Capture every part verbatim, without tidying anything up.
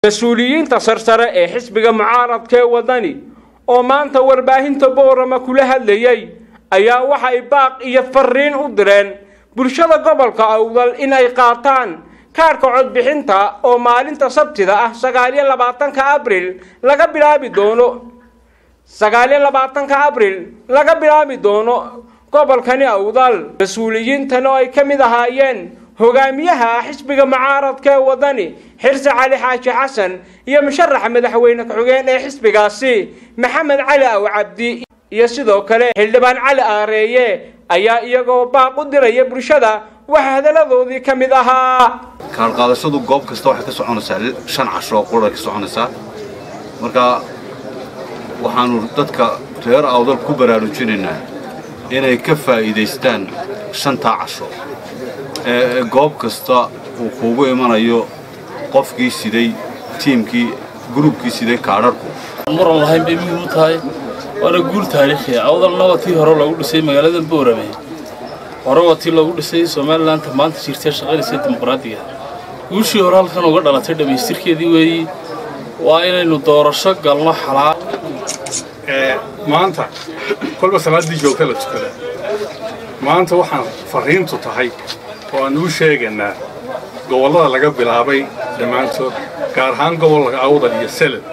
مسؤوليين تصرصر ee xisbiga mucaaradka ee wadani oo maanta warbaahinta Boorama kula hadlayay ayaa waxa ay baaq iyo fariin u direen bulshada gobolka Awdal in ay qaataan kaarka cod bixinta oo maalinta Sabtida ah sagaal iyo labaatanka Abriil laga bilaabi doono sagaal iyo labaatanka Abriil laga bilaabi doono gobolkani Awdal mas'uuliyiintan oo ay kamid ahaayeen hogaamiyaha xisbiga mucaaradka ee wadani Xirsi Cali Xaaji Xasan iyo musharax madaxweyne ku-xigeen ee xisbigaasi Maxamed Cali Aw Cabdi iyo sidoo kale Xildhibaan Cali Aareeye ayaa iyagoo baaq u diray bulshada wax hadaladoodii kamid ahaa kaar qaadashadu goob kasta waxay ka soconaysaa shan casho qura ka soconaysaa marka waxaanu dadka reer Awdal ku baraarujinaynaa inay ka faa'iideystaan shanta casho ee goob kasta uu kuugu imanayo qofkii siday tiimkii groupkii siday kaararku maran lahayn bay muhiim u tahay waana guul taariikhi ah Awdalna watii hore lagu dhisay magaalada Boorame hore watii lagu dhisay Soomaaliland maanta jirtay shaqadiisa dimuqraadiga guushii hore halkan uga dhalatay dhameystirkeedii weeyii waa inaynu doorasho galno xalaal ee maanta kolba salaadii joogta la tukada maanta waxaan fariintu tahay oo aan u sheegaynaa gobolada laga bilaabay dhamaantood gaar ahaan gobolka Awdal iyo Salad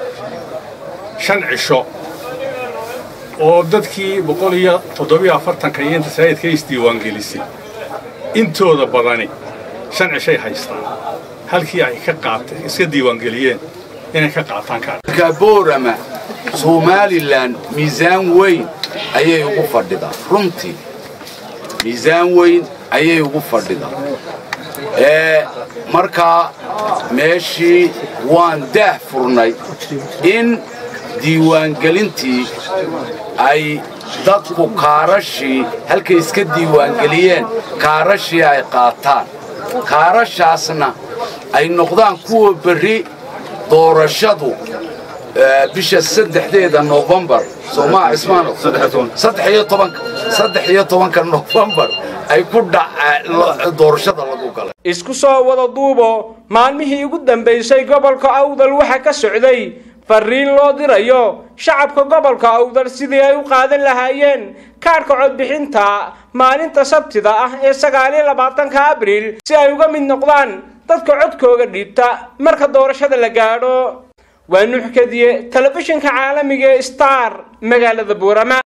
shan cisho oo dadkii boqol iyo toddoba iyo afartan ka inta sayidka isdiiwaan gelisay intooda badani shan cisho ay haystaan halkii ay ka qaatay iska diiwaan geliyeen inay ka qaataan kaarka Boorama Somaliland miisaan weyn ayay ugu fadhidaa runtii miisaan weyn ayay ugu fadhidaa ee marka meeshii waan daah furnay in diiwaan gelintii ay dadku kaarashii halkay iska diiwaan geliyeen kaarashii ay qaataan kaarashaasna ay noqdaan kuwa berri doorashadu bisha saddexdeeda November Soomaa Ismaano saddex iyo tobanka November ay ku dhacay doorashada lagu galay isku soo wada duubo maalmihii ugu dambeysay gobolka Awdal waxa ka socday fariin loo dirayo shacabka gobolka Awdal sidii ay u qaadan lahaayeen kaarka cod bixinta maalinta Sabtida ah ee sagaal iyo labaatanka Abriil si ay uga mid noqdaan dadka codkooda dhiibta marka doorashada la gaadho waa nuux kadiye telefishinka caalamiga Star magaalada Boorama.